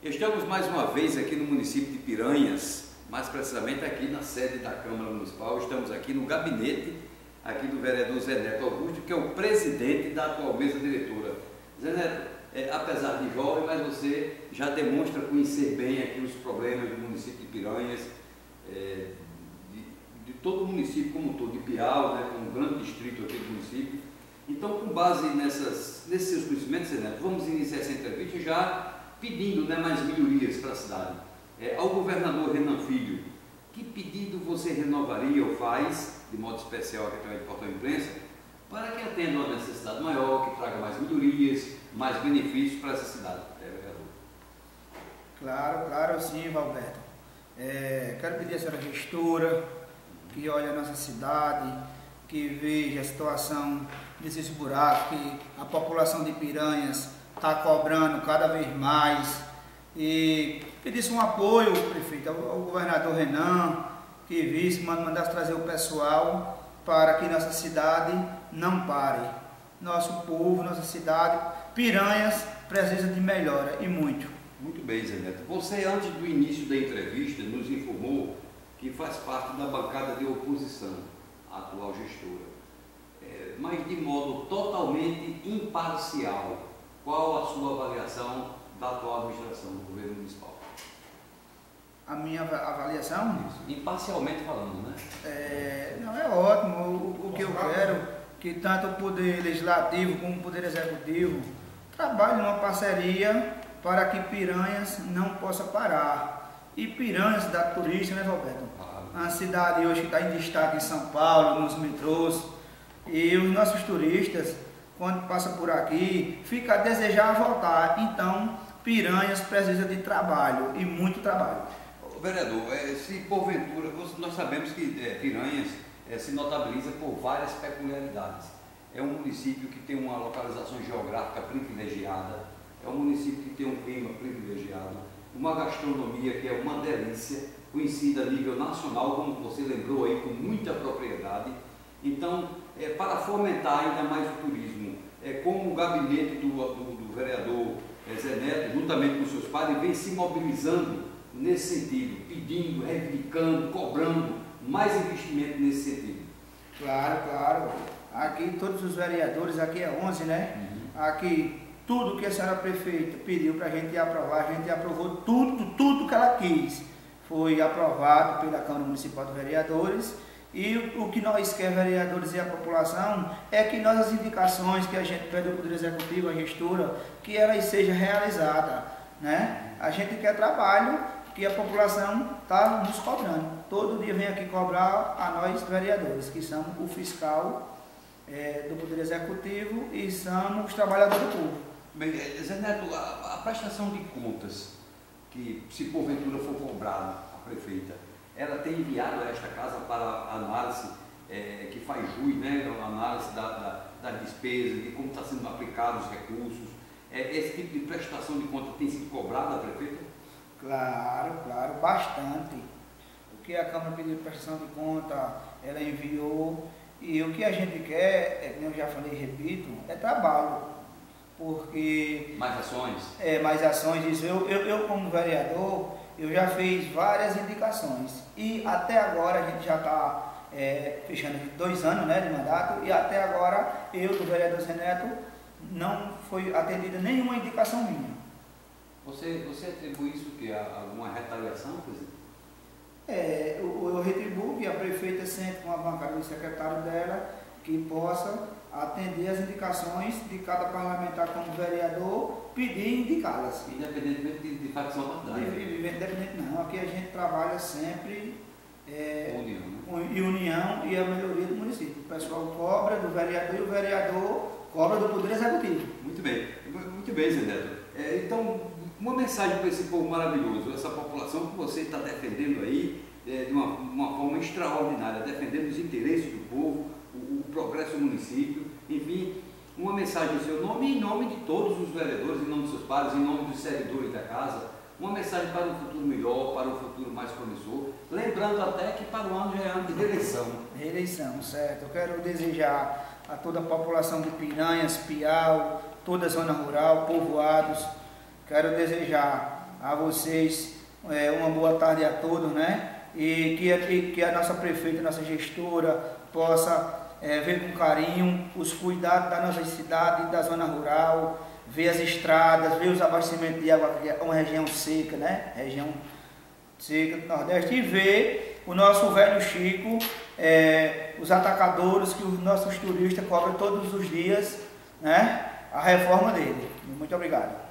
Estamos mais uma vez aqui no município de Piranhas, mais precisamente aqui na sede da Câmara Municipal. Estamos aqui no gabinete aqui do vereador Zé Neto Augusto, que é o presidente da atual mesa diretora. Zé Neto, apesar de jovem, mas você já demonstra conhecer bem aqui os problemas do município de Piranhas, de todo o município como um todo, de Piau, né, como um grande distrito aqui do município. Então, com base nesses seus conhecimentos, Zé Neto, vamos iniciar essa entrevista já pedindo, né, mais melhorias para a cidade. Ao governador Renan Filho, que pedido você renovaria ou faz, de modo especial aqui através do portal imprensa, para que atenda uma necessidade maior, que traga mais melhorias, mais benefícios para essa cidade, vereador? Claro sim, Valberto. Quero pedir à senhora gestora que olhe a nossa cidade, que veja a situação desses buracos que a população de Piranhas está cobrando cada vez mais, e pedisse um apoio, prefeito, ao governador Renan, que visse, mandasse trazer o pessoal para que nossa cidade não pare. Nosso povo, nossa cidade, Piranhas, precisa de melhora e muito. Muito bem, Zé Neto. Você, antes do início da entrevista, nos informou que faz parte da bancada de oposição, a atual gestora, mas de modo totalmente imparcial. Qual a sua avaliação da atual administração do governo municipal? A minha avaliação? Isso. Imparcialmente falando, né? Não, é ótimo. O que eu quero que tanto o Poder Legislativo como o Poder Executivo trabalhem numa parceria para que Piranhas não possa parar. E Piranhas, cidade turística, né, Roberto? Uma cidade hoje que está em destaque em São Paulo, nos metrôs, e os nossos turistas, quando passam por aqui, fica a desejar voltar. Então, Piranhas precisa de trabalho, e muito trabalho. Vereador, se porventura, nós sabemos que Piranhas se notabiliza por várias peculiaridades. É um município que tem uma localização geográfica privilegiada, é um município que tem um clima privilegiado, uma gastronomia que é uma delícia, conhecida a nível nacional, como você lembrou aí, com muita propriedade. Então, para fomentar ainda mais o turismo, como o gabinete do vereador Zé Neto, juntamente com seus pares, vem se mobilizando nesse sentido, pedindo, reivindicando, cobrando mais investimento nesse sentido. Claro. Aqui todos os vereadores, aqui é 11, né? Aqui tudo que a senhora prefeita pediu para a gente aprovar, a gente aprovou tudo que ela quis. Foi aprovado pela Câmara Municipal de Vereadores, e o que nós queremos, vereadores e a população, é que nossas indicações que a gente pede ao Poder Executivo, a gestora, que elas sejam realizadas, né? A gente quer trabalho que a população está nos cobrando. Todo dia vem aqui cobrar a nós, vereadores, que somos o fiscal do Poder Executivo e somos os trabalhadores do povo. Bem, Zé Neto, a prestação de contas, que se porventura for cobrada a prefeita, ela tem enviado a esta casa para a análise que faz jus, né, a análise das despesas, de como está sendo aplicados os recursos. Esse tipo de prestação de contas tem sido cobrada a prefeita? Claro, bastante. O que a Câmara pediu de prestação de conta, ela enviou, e o que a gente quer, como eu já falei e repito, é trabalho. Porque... Mais ações? Mais ações. Isso. Eu como vereador, eu já fiz várias indicações, e até agora a gente já está fechando 2 anos, né, de mandato, e até agora eu, do vereador Zé Neto, não foi atendida nenhuma indicação minha. Você atribui isso que a alguma retaliação, presidente? Eu retribuo que a prefeita sente com a bancada do secretário dela que possa atender as indicações de cada parlamentar como vereador, pedir e indicá-las. Independentemente de facção partidária. Independente não, aqui a gente trabalha sempre união, e a melhoria do município. O pessoal cobra do vereador e o vereador cobra do Poder Executivo. Muito bem, Zé Neto. Então, uma mensagem para esse povo maravilhoso, essa população que você está defendendo aí de uma forma extraordinária, defendendo os interesses do povo, o progresso do município, enfim, uma mensagem em seu nome e em nome de todos os vereadores, em nome dos seus pares, em nome dos servidores da casa, uma mensagem para um futuro melhor, para um futuro mais promissor, lembrando até que para o ano já é ano de reeleição. Reeleição, certo. Eu quero desejar a toda a população de Piranhas, Piau, toda a zona rural, povoados, quero desejar a vocês uma boa tarde a todos, né? E que a nossa prefeita, nossa gestora possa ver com carinho os cuidados da nossa cidade, da zona rural, ver as estradas, ver os abastecimentos de água, que é uma região seca, né? Região seca do Nordeste, e ver o nosso velho Chico, os atacadores que os nossos turistas cobram todos os dias, né? A reforma dele. Muito obrigado.